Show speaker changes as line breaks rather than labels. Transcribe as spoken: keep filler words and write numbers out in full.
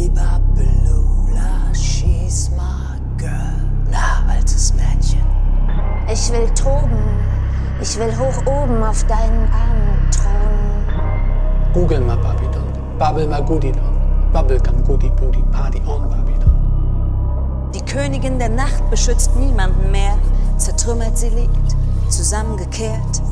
Biba Belula, she's my girl. Na, altes Mädchen.
Ich will toben, ich will hoch oben auf deinen Armen thronen.
Google mal Babylon, babbel mal Goodilon, Bubblegum Goody Booty Party on Babylon.
Die Königin der Nacht beschützt niemanden mehr, zertrümmert sie liegt, zusammengekehrt,